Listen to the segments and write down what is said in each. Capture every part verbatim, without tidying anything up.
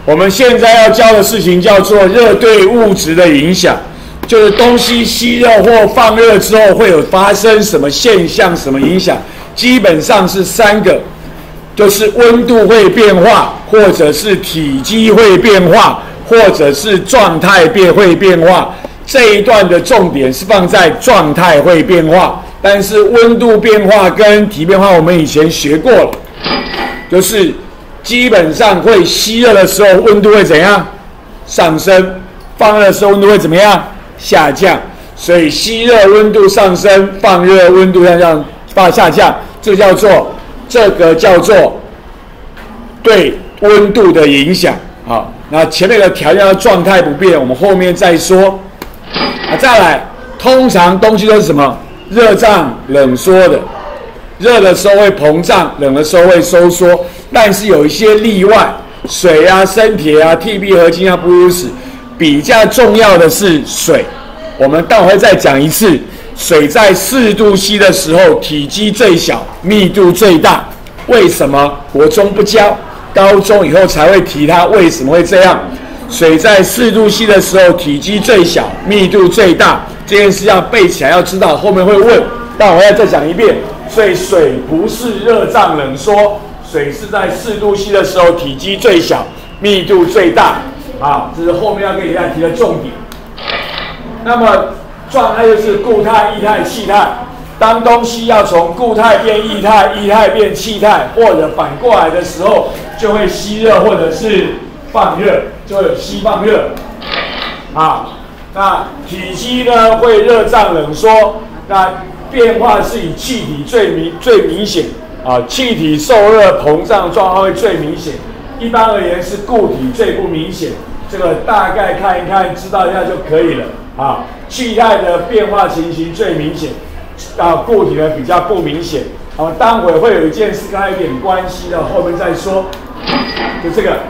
我们现在要教的事情叫做热对物质的影响，就是东西吸热或放热之后会有发生什么现象、什么影响，基本上是三个，就是温度会变化，或者是体积会变化，或者是状态变会变化。这一段的重点是放在状态会变化，但是温度变化跟体变化我们以前学过了，就是基本上会吸热的时候温度会怎样上升，放热的时候温度会怎么样下降，所以吸热温度上升，放热温度下降放下降，这叫做这个叫做对温度的影响。好，那前面的条件的状态不变，我们后面再说。啊，再来，通常东西都是什么？热胀冷缩的，热的时候会膨胀，冷的时候会收缩，但是有一些例外，水啊、生铁啊、T B 合金啊不如此。比较重要的是水，我们待会再讲一次。水在四度 C 的时候，体积最小，密度最大。为什么？国中不教，高中以后才会提它为什么会这样。水在四度 C 的时候，体积最小，密度最大，这件事要背起来，要知道后面会问。但我要再讲一遍，所以水不是热胀冷缩，水是在四度 C 的时候，体积最小，密度最大。啊，这是后面要给大家提的重点。那么状态就是固态、液态、气态。当东西要从固态变液态、液态变气态，或者反过来的时候，就会吸热或者是放热，就会有吸放热。啊，那体积呢会热胀冷缩，那变化是以气体最明最明显啊，气体受热膨胀状况会最明显。一般而言是固体最不明显，这个大概看一看，知道一下就可以了啊。气态的变化情形最明显，啊，固体的比较不明显。好，待会会有一件事跟它有点关系的，后面再说。就这个，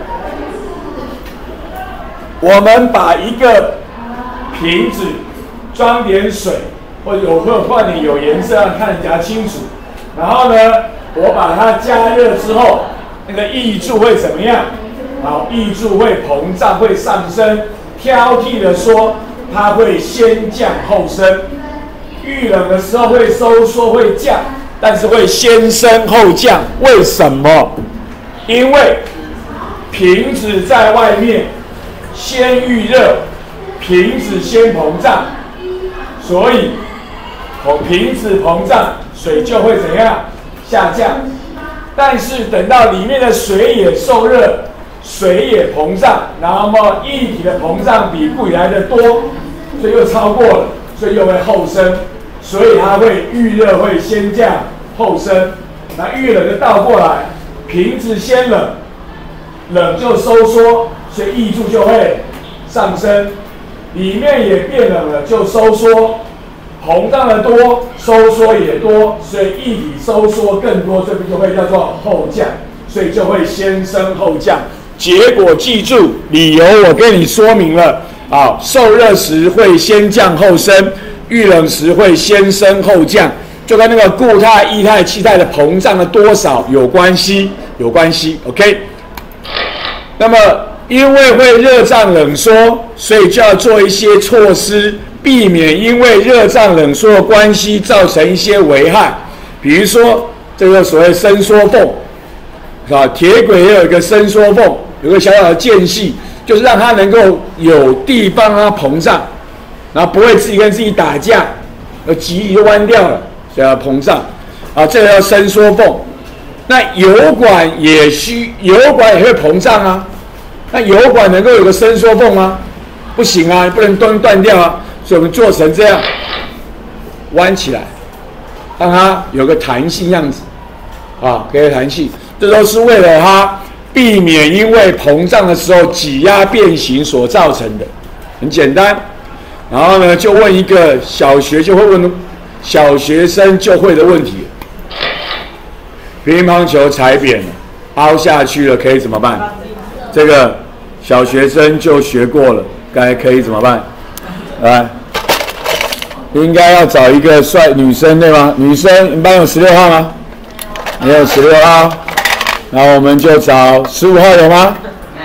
我们把一个瓶子装点水，或者有或换点有颜色，让看得比较清楚。然后呢，我把它加热之后，那个液柱会怎么样？好，液柱会膨胀，会上升。挑剔的说，它会先降后升。遇冷的时候会收缩，会降，但是会先升后降。为什么？因为瓶子在外面，先遇热，瓶子先膨胀，所以瓶子膨胀，水就会怎样下降。但是等到里面的水也受热，水也膨胀，然后么液体的膨胀比固体来的多，所以又超过了，所以又会后升，所以它会遇热会先降后升，那遇冷就倒过来，瓶子先冷，冷就收缩，所以液柱就会上升，里面也变冷了就收缩。膨胀的多，收缩也多，所以液体收缩更多，这边就会叫做后降，所以就会先升后降。结果记住，理由我跟你说明了啊，受热时会先降后升，遇冷时会先升后降，就跟那个固态、液态、气态的膨胀的多少有关系，有关系。OK， 那么因为会热胀冷缩，所以就要做一些措施。避免因为热胀冷缩的关系造成一些危害，比如说这个所谓伸缩缝，啊，铁轨也有一个伸缩缝，有个小小的间隙，就是让它能够有地方让它膨胀，然后不会自己跟自己打架，而极力就弯掉了，所以要膨胀，啊，这个叫伸缩缝。那油管也需，油管也会膨胀啊，那油管能够有个伸缩缝吗？不行啊，不能断断掉啊。所以我们做成这样，弯起来，让它有个弹性样子，啊，给它弹性，这都是为了它避免因为膨胀的时候挤压变形所造成的，很简单。然后呢，就问一个小学就会问，小学生就会的问题：乒乓球踩扁了，凹下去了，可以怎么办？这个小学生就学过了，该可以怎么办？来，应该要找一个帅女生对吗？女生，你班有十六号吗？你有十六号，然后我们就找十五号有吗？没有。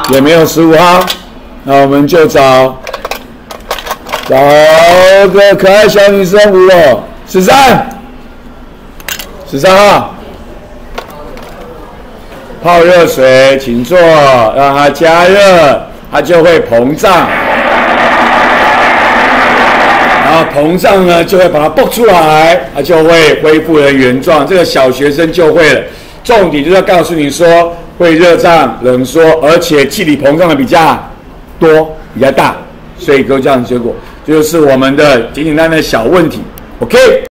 也没有十五号，那我们就找找个可爱小女生五哦，十三，十三号。泡热水，请坐，让它加热，它就会膨胀。然后膨胀呢，就会把它爆出来，它就会恢复成原状。这个小学生就会了。重点就是要告诉你说，会热胀冷缩，而且气体膨胀的比较多、比较大，所以各位这样的结果，这就是我们的简简单单的小问题。OK。